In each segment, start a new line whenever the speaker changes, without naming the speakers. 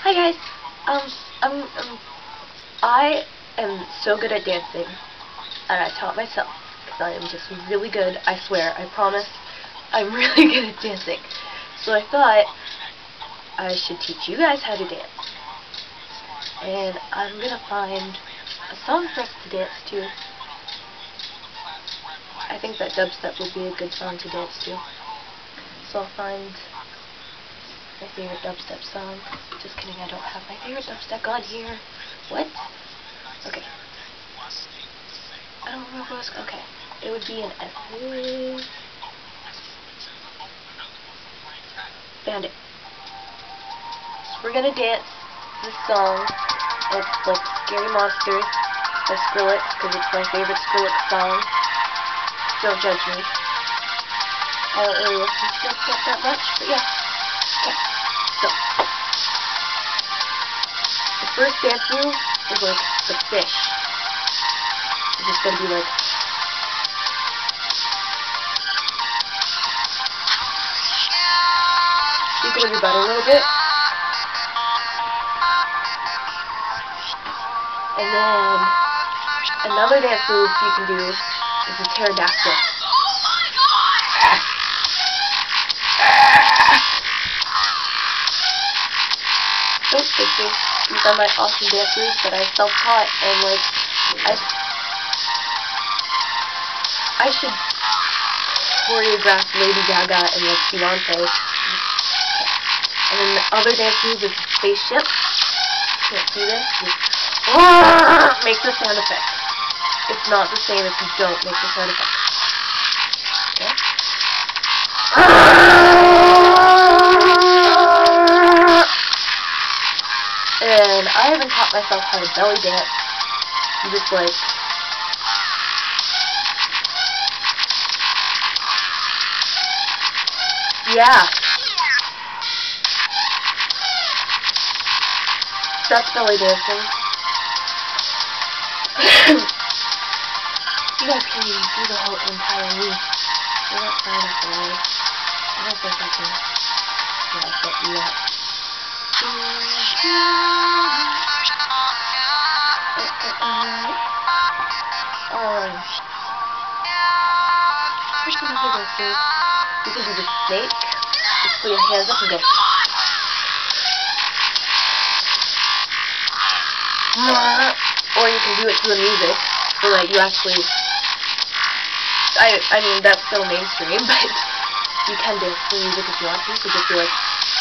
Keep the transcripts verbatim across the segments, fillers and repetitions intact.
Hi guys. Um, I'm, um, I am so good at dancing, and I taught myself because I am just really good. I swear, I promise. I'm really good at dancing. So I thought I should teach you guys how to dance, and I'm gonna find a song for us to dance to. I think that dubstep would be a good song to dance to. So I'll find my favorite dubstep song. Just kidding, I don't have my favorite dubstep on here. What? Okay. I don't remember what it was. Okay. It would be an F. Found it. So we're gonna dance this song. It's like Scary Monsters by Skrillex, because it's my favorite Skrillex song. Don't judge me. I don't really listen to dubstep that much, but yeah. Okay. So, the first dance move is like the fish. It's just gonna be like, wiggle your butt a little bit, and then another dance move you can do is a pterodactyl. Don't fix me. These are my awesome dance moves that I self-taught, and like, I, I should choreograph Lady Gaga and like Beyonce. Okay. And then the other dance move is spaceship. Can't see this. Just make the sound effect. It's not the same if you don't make the sound effect. Okay. And I haven't taught myself how to belly dance. You just like, yeah. That's belly dancing. You guys can even see the whole entire week. You're not far enough away. I don't think I can, yeah, get you up. Um, here's some other dance moves. You can do the snake. Just put your hands up and go. Or you can do it to the music, so like you actually, I I mean that's so mainstream, but you can dance to the music if you want to, so just be like,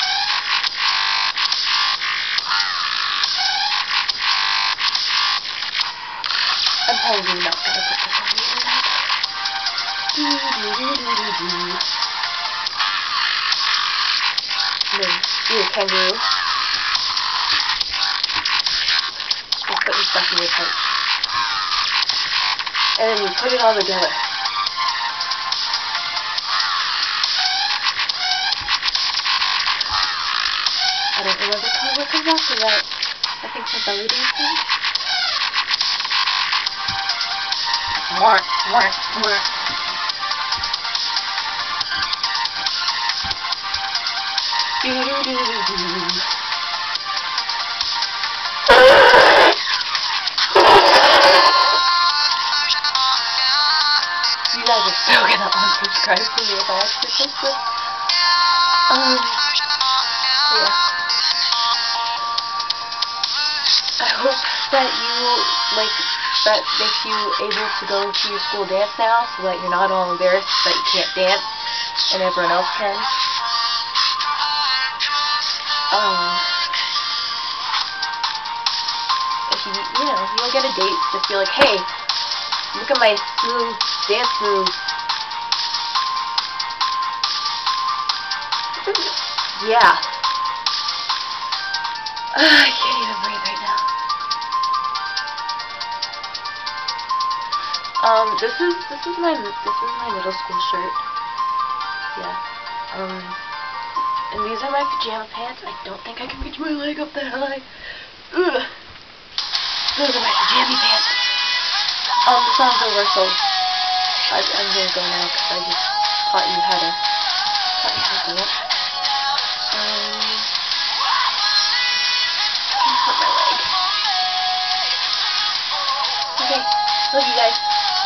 I'm probably not gonna put this on the internet. Do do do do do do. And then do a kangaroo. Just put your stuff in your coat. And then you put it all together. I don't remember what comes after that. I think for belly dancing. More, more, more. Do do do do do. You guys are so gonna unsubscribe to me if I actually fix this. Um, yeah. I hope that you, like, that makes you able to go to your school dance now, so that you're not all embarrassed that you can't dance, and everyone else can. Um, if you, you know, you don't get a date, just be like, hey, look at my smooth dance moves. Yeah. Uh, I can't even breathe right now. Um, this is this is my this is my middle school shirt. Yeah. Um, and these are my pajama pants. I don't think I can reach my leg up that high. Ugh. Those are my pajama pants. Um, the song's over, so I, I'm gonna go now because I just taught you how to taught you how to do it. Um, Love you guys.